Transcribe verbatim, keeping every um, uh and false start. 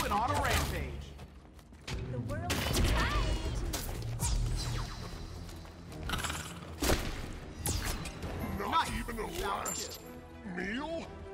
went on a rampage. The world Not Nice. even a Sounds last meal?